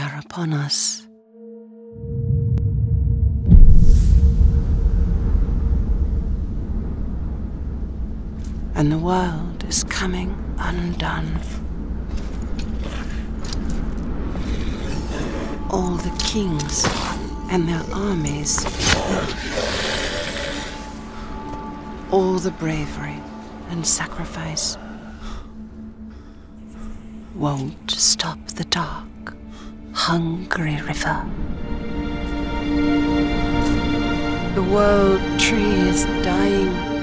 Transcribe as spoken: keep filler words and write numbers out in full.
are upon us. And the world is coming undone. All the kings and their armies, all the bravery and sacrifice won't stop the dark, hungry river. The world tree is dying.